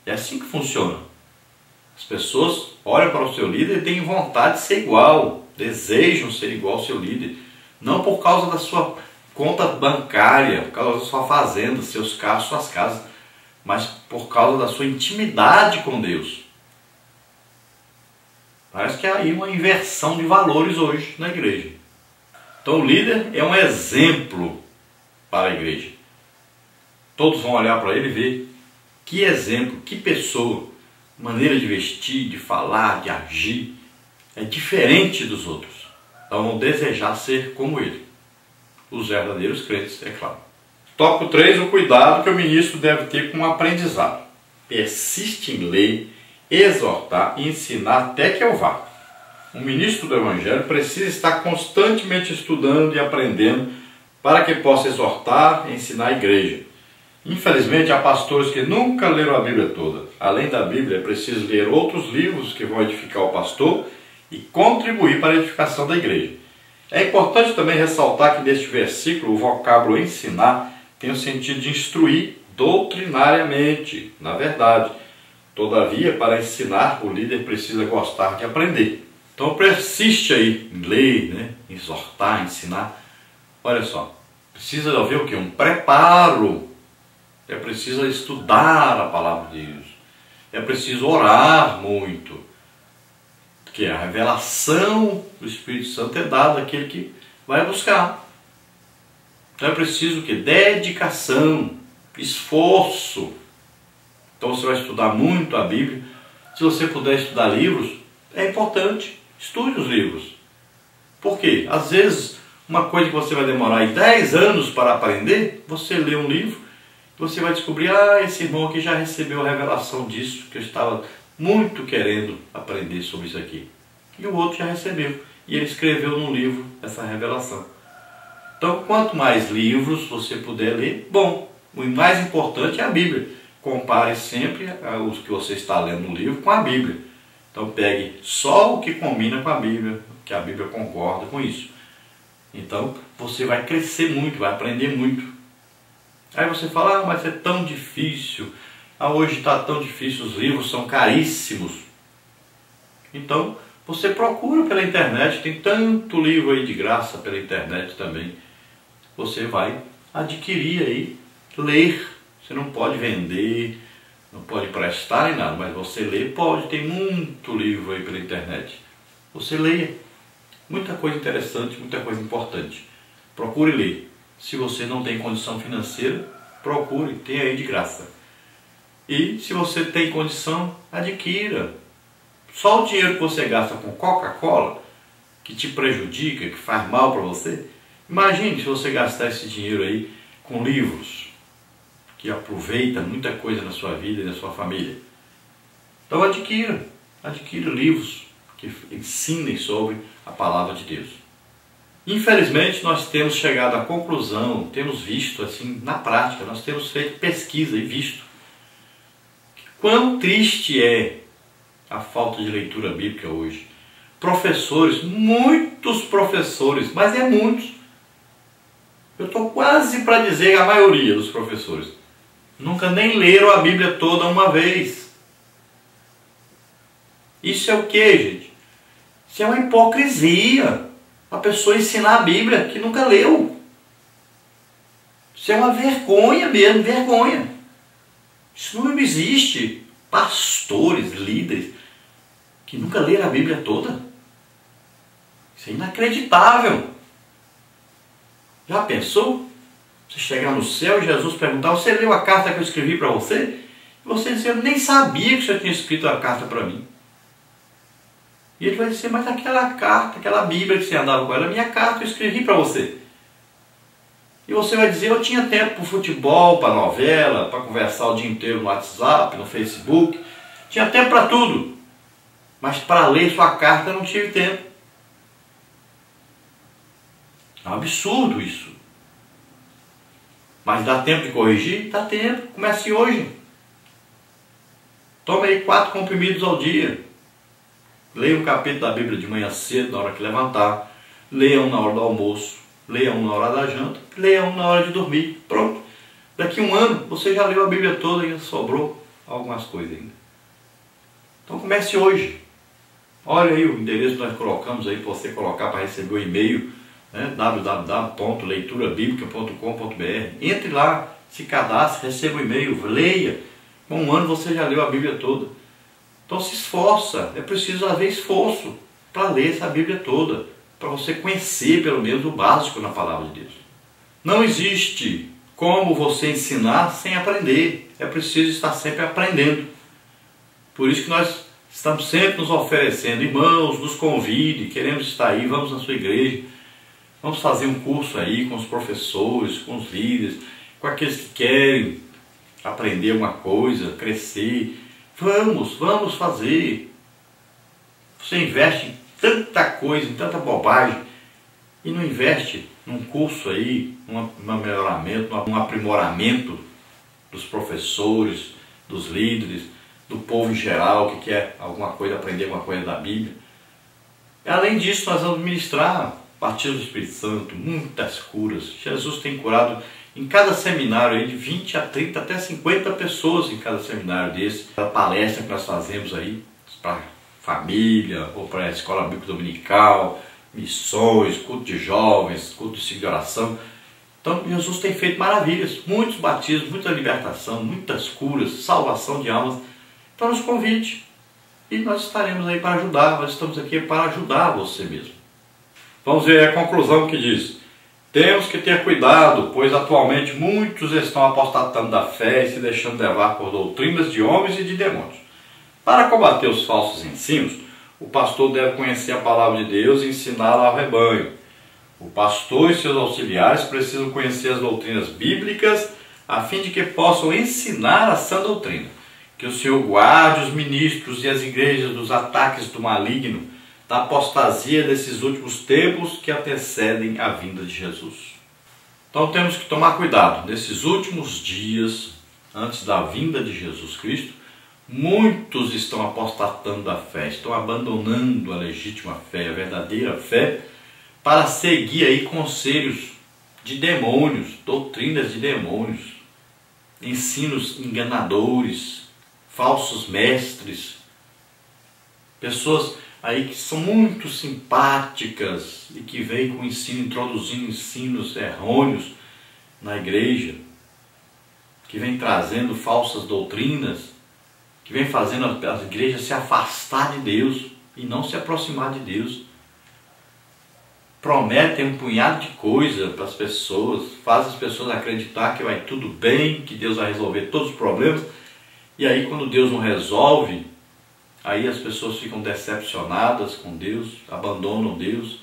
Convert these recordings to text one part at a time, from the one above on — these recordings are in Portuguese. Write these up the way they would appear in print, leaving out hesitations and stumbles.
É assim que funciona. As pessoas olham para o seu líder e têm vontade de ser igual, desejam ser igual ao seu líder. Não por causa da sua conta bancária, por causa da sua fazenda, seus carros, suas casas, mas por causa da sua intimidade com Deus. Parece que há aí uma inversão de valores hoje na igreja. Então o líder é um exemplo para a igreja. Todos vão olhar para ele e ver que exemplo, que pessoa, maneira de vestir, de falar, de agir, é diferente dos outros. Então vão desejar ser como ele. Os verdadeiros crentes, é claro. Tópico 3, o cuidado que o ministro deve ter com o aprendizado. Persiste em ler, exortar e ensinar até que eu vá. O ministro do Evangelho precisa estar constantemente estudando e aprendendo para que possa exortar e ensinar a igreja. Infelizmente, há pastores que nunca leram a Bíblia toda. Além da Bíblia, é preciso ler outros livros que vão edificar o pastor e contribuir para a edificação da igreja. É importante também ressaltar que neste versículo o vocábulo ensinar tem o sentido de instruir doutrinariamente, na verdade. Todavia, para ensinar, o líder precisa gostar de aprender. Então persiste aí em ler, exortar, ensinar. Olha só, precisa haver o quê? Um preparo. É preciso estudar a palavra de Deus. É preciso orar muito. Porque a revelação do Espírito Santo é dada àquele que vai buscar. Então é preciso o quê? Dedicação, esforço. Então você vai estudar muito a Bíblia. Se você puder estudar livros, é importante. Estude os livros. Por quê? Às vezes, uma coisa que você vai demorar 10 anos para aprender, você lê um livro, você vai descobrir, esse irmão aqui já recebeu a revelação disso, que eu estava muito querendo aprender sobre isso aqui. E o outro já recebeu. E ele escreveu num livro essa revelação. Então, quanto mais livros você puder ler, bom. O mais importante é a Bíblia. Compare sempre os que você está lendo no livro com a Bíblia. Então, pegue só o que combina com a Bíblia, que a Bíblia concorda com isso. Então, você vai crescer muito, vai aprender muito. Aí você fala, mas é tão difícil. Hoje está tão difícil, os livros são caríssimos. Então, você procura pela internet, tem tanto livro aí de graça pela internet também. Você vai adquirir aí, ler. Você não pode vender, não pode prestar em nada, mas você ler pode, tem muito livro aí pela internet. Você leia, muita coisa interessante, muita coisa importante. Procure ler. Se você não tem condição financeira, procure, tem aí de graça. E se você tem condição, adquira. Só o dinheiro que você gasta com Coca-Cola, que te prejudica, que faz mal para você, imagine se você gastar esse dinheiro aí com livros, que aproveita muita coisa na sua vida e na sua família. Então adquira livros que ensinem sobre a palavra de Deus. Infelizmente nós temos chegado à conclusão, temos visto assim na prática, nós temos feito pesquisa e visto quão triste é a falta de leitura bíblica hoje. Professores, muitos professores, mas é muitos. Eu estou quase para dizer a maioria dos professores nunca nem leram a Bíblia toda uma vez. Isso é o que, gente? Isso é uma hipocrisia. A pessoa ensinar a Bíblia que nunca leu. Isso é uma vergonha mesmo, vergonha. Isso não existe. Pastores, líderes, que nunca leram a Bíblia toda. Isso é inacreditável. Já pensou? Você chegar no céu e Jesus perguntar, você leu a carta que eu escrevi para você? E você dizer, eu nem sabia que você tinha escrito a carta para mim. E ele vai dizer, mas aquela carta, aquela Bíblia que você andava com ela, a minha carta eu escrevi para você. E você vai dizer, eu tinha tempo para o futebol, para novela, para conversar o dia inteiro no WhatsApp, no Facebook. Tinha tempo para tudo. Mas para ler sua carta eu não tive tempo. É um absurdo isso. Mas dá tempo de corrigir? Dá tempo. Comece hoje. Tome aí 4 comprimidos ao dia. Leia um capítulo da Bíblia de manhã cedo, na hora que levantar. Leia um na hora do almoço. Leia um na hora da janta. Leia um na hora de dormir. Pronto. Daqui a um ano, você já leu a Bíblia toda e sobrou. algumas coisas ainda. Então comece hoje. Olha aí o endereço que nós colocamos aí para você colocar para receber o e-mail, né? www.leiturabiblica.com.br. Entre lá, se cadastre, receba o e-mail, leia. Com um ano você já leu a Bíblia toda. Então se esforça, é preciso haver esforço para ler essa Bíblia toda, para você conhecer pelo menos o básico na palavra de Deus. Não existe como você ensinar sem aprender, é preciso estar sempre aprendendo. Por isso que nós estamos sempre nos oferecendo, irmãos, nos convide, queremos estar aí, vamos na sua igreja, vamos fazer um curso aí com os professores, com os líderes, com aqueles que querem aprender alguma coisa, crescer. Vamos fazer. Você investe em tanta coisa, em tanta bobagem, e não investe num curso aí, num melhoramento, num aprimoramento dos professores, dos líderes, do povo em geral que quer alguma coisa, aprender alguma coisa da Bíblia. Além disso, nós vamos ministrar batismo do Espírito Santo, muitas curas. Jesus tem curado em cada seminário aí de 20 a 30, até 50 pessoas em cada seminário desse. A palestra que nós fazemos aí para família, ou para a escola bíblica dominical, missões, culto de jovens, culto de oração. Então Jesus tem feito maravilhas, muitos batismos, muita libertação, muitas curas, salvação de almas. Então nos convide e nós estaremos aí para ajudar, nós estamos aqui para ajudar você mesmo. Vamos ver a conclusão que diz: temos que ter cuidado, pois atualmente muitos estão apostatando da fé e se deixando levar por doutrinas de homens e de demônios. Para combater os falsos ensinos, o pastor deve conhecer a palavra de Deus e ensiná-la ao rebanho. O pastor e seus auxiliares precisam conhecer as doutrinas bíblicas a fim de que possam ensinar a sã doutrina. Que o Senhor guarde os ministros e as igrejas dos ataques do maligno, da apostasia desses últimos tempos que antecedem a vinda de Jesus. Então temos que tomar cuidado. Nesses últimos dias, antes da vinda de Jesus Cristo, muitos estão apostatando da fé, estão abandonando a legítima fé, a verdadeira fé, para seguir aí conselhos de demônios, doutrinas de demônios, ensinos enganadores, falsos mestres, pessoas aí que são muito simpáticas e que vêm com ensino, introduzindo ensinos errôneos na igreja, que vem trazendo falsas doutrinas, que vem fazendo as igrejas se afastar de Deus e não se aproximar de Deus. Prometem um punhado de coisa para as pessoas, faz as pessoas acreditar que vai tudo bem, que Deus vai resolver todos os problemas, e aí quando Deus não resolve, aí as pessoas ficam decepcionadas com Deus, abandonam Deus.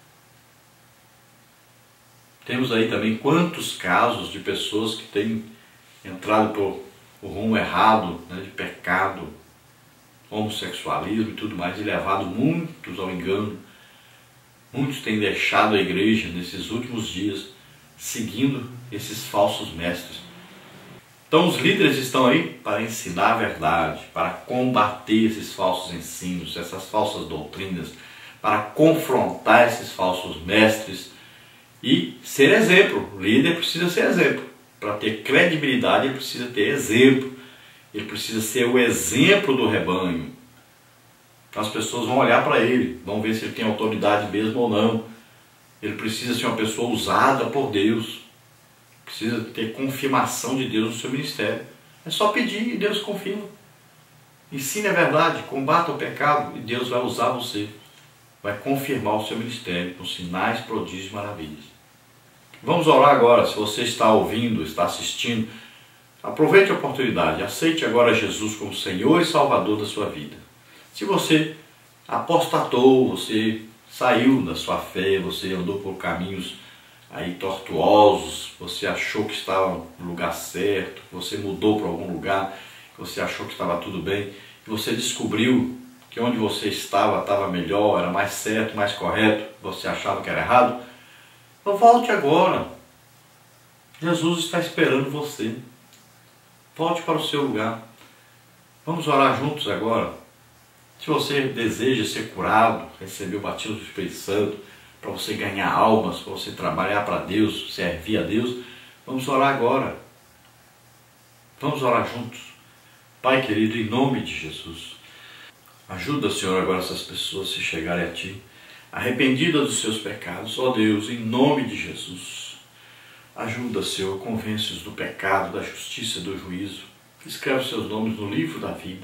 Temos aí também quantos casos de pessoas que têm entrado por o rumo errado, né, de pecado, homossexualismo e tudo mais, e levado muitos ao engano. Muitos têm deixado a igreja nesses últimos dias, seguindo esses falsos mestres. Então os líderes estão aí para ensinar a verdade, para combater esses falsos ensinos, essas falsas doutrinas, para confrontar esses falsos mestres e ser exemplo. O líder precisa ser exemplo. Para ter credibilidade, ele precisa ter exemplo. Ele precisa ser o exemplo do rebanho. As pessoas vão olhar para ele, vão ver se ele tem autoridade mesmo ou não. Ele precisa ser uma pessoa usada por Deus. Precisa ter confirmação de Deus no seu ministério. É só pedir e Deus confirma. Ensine a verdade, combata o pecado e Deus vai usar você. Vai confirmar o seu ministério com sinais, prodígios e maravilhas. Vamos orar agora. Se você está ouvindo, está assistindo, aproveite a oportunidade. Aceite agora Jesus como Senhor e Salvador da sua vida. Se você apostatou, você saiu da sua fé, você andou por caminhos aí tortuosos, você achou que estava no lugar certo, você mudou para algum lugar, você achou que estava tudo bem, e você descobriu que onde você estava melhor, era mais certo, mais correto, você achava que era errado, então volte agora. Jesus está esperando você. Volte para o seu lugar. Vamos orar juntos agora. Se você deseja ser curado, receber o batismo do Espírito Santo, para você ganhar almas, para você trabalhar para Deus, servir a Deus, vamos orar agora. Vamos orar juntos. Pai querido, em nome de Jesus, ajuda, Senhor, agora essas pessoas se chegarem a Ti, arrependidas dos seus pecados. Ó Deus, em nome de Jesus, ajuda, Senhor, convence-os do pecado, da justiça e do juízo. Escreve seus nomes no livro da vida.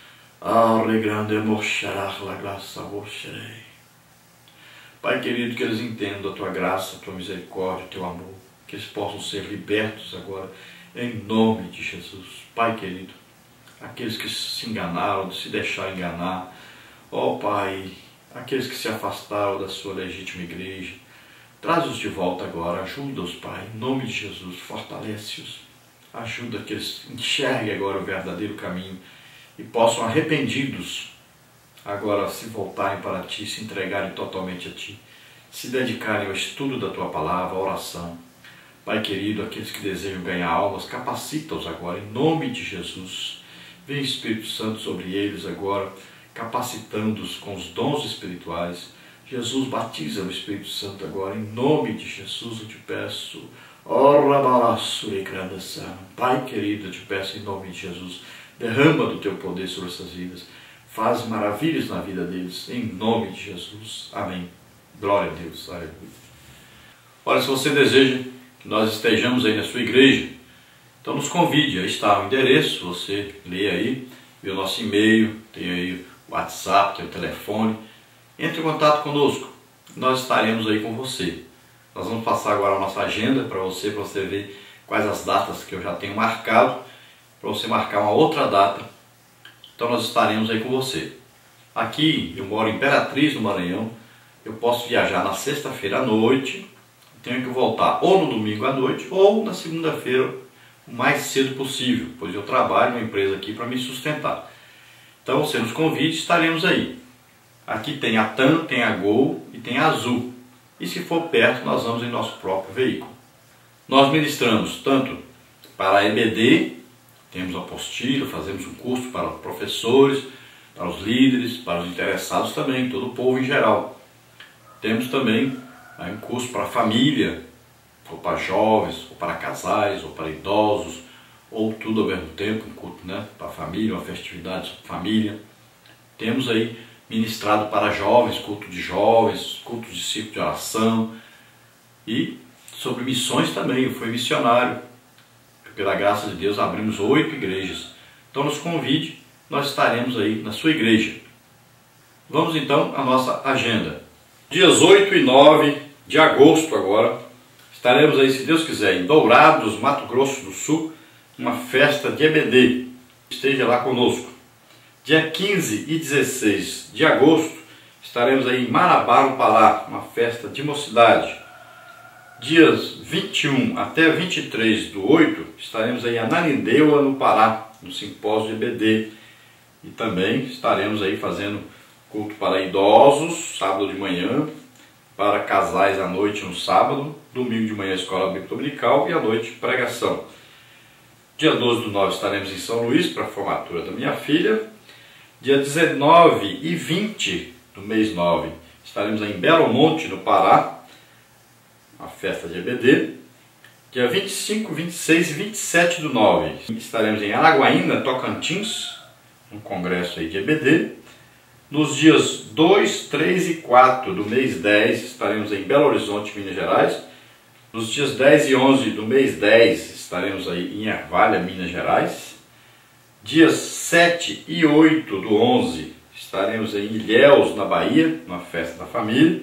Pai querido, que eles entendam a Tua graça, a Tua misericórdia, o Teu amor, que eles possam ser libertos agora, em nome de Jesus. Pai querido, aqueles que se enganaram, se deixaram enganar, ó Pai, aqueles que se afastaram da Sua legítima igreja, traz-os de volta agora, ajuda-os, Pai, em nome de Jesus, fortalece-os, ajuda que eles enxerguem agora o verdadeiro caminho e possam, arrependidos, agora se voltarem para Ti, se entregarem totalmente a Ti, se dedicarem ao estudo da Tua palavra, à oração. Pai querido, aqueles que desejam ganhar almas, capacita-os agora, em nome de Jesus. Vem Espírito Santo sobre eles agora, capacitando-os com os dons espirituais. Jesus, batiza o Espírito Santo agora, em nome de Jesus eu te peço. Pai querido, eu te peço em nome de Jesus, derrama do Teu poder sobre essas vidas. Faz maravilhas na vida deles, em nome de Jesus. Amém. Glória a Deus. Aleluia. Olha, se você deseja que nós estejamos aí na sua igreja, então nos convide. Aí está o endereço, você lê aí, vê o nosso e-mail, tem aí o WhatsApp, tem o telefone. Entre em contato conosco, nós estaremos aí com você. Nós vamos passar agora a nossa agenda para você ver quais as datas que eu já tenho marcado, para você marcar uma outra data. Então nós estaremos aí com você. Aqui, eu moro em Imperatriz, no Maranhão. Eu posso viajar na sexta-feira à noite, tenho que voltar ou no domingo à noite ou na segunda-feira, o mais cedo possível, pois eu trabalho numa empresa aqui para me sustentar. Então você nos convide, estaremos aí. Aqui tem a TAM, tem a Gol e tem a Azul. E se for perto, nós vamos em nosso próprio veículo. Nós ministramos tanto para a EBD, temos apostila, fazemos um curso para professores, para os líderes, para os interessados também, todo o povo em geral. Temos também um curso para a família, ou para jovens, ou para casais, ou para idosos, ou tudo ao mesmo tempo, um culto, né, para a família, uma festividade para a família. Temos aí ministrado para jovens, culto de jovens, culto de ciclo de oração, e sobre missões também. Eu fui missionário, pela graça de Deus abrimos 8 igrejas. Então nos convide, nós estaremos aí na sua igreja. Vamos então à nossa agenda. Dias 8 e 9 de agosto agora, estaremos aí, se Deus quiser, em Dourados, Mato Grosso do Sul, uma festa de EBD. Esteja lá conosco. Dia 15 e 16 de agosto, estaremos aí em Marabá, no Pará, uma festa de mocidade. Dias 21 até 23/8, estaremos aí em Ananindeua, no Pará, no simpósio de EBD. E também estaremos aí fazendo culto para idosos, sábado de manhã, para casais à noite no sábado, domingo de manhã escola bíblica dominical e à noite pregação. Dia 12/9 estaremos em São Luís para a formatura da minha filha. Dia 19 e 20 do mês 9 estaremos em Belo Monte, no Pará, a festa de EBD. Dia 25, 26 e 27/9 estaremos em Araguaína, Tocantins, um congresso aí de EBD. Nos dias 2, 3 e 4 do mês 10 estaremos em Belo Horizonte, Minas Gerais. Nos dias 10 e 11 do mês 10 estaremos aí em Ervalha, Minas Gerais. Dias 7 e 8 do 11 estaremos em Ilhéus, na Bahia, numa festa da família.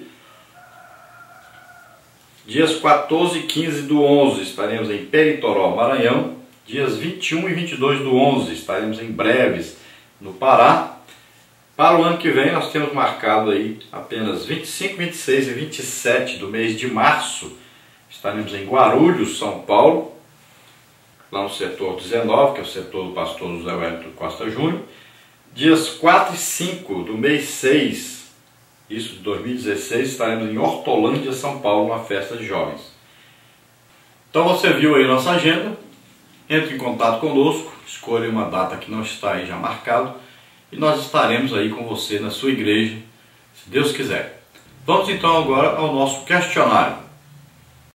Dias 14 e 15 do 11 estaremos em Peritoró, Maranhão. Dias 21 e 22 do 11 estaremos em Breves, no Pará. Para o ano que vem nós temos marcado aí apenas 25, 26 e 27 do mês de março. Estaremos em Guarulhos, São Paulo, lá no setor 19, que é o setor do pastor José Wellington Costa Júnior. Dias 4 e 5 do mês 6, isso de 2016, estaremos em Hortolândia, São Paulo, uma festa de jovens. Então você viu aí nossa agenda, entre em contato conosco, escolha uma data que não está aí já marcado, e nós estaremos aí com você na sua igreja, se Deus quiser. Vamos então agora ao nosso questionário.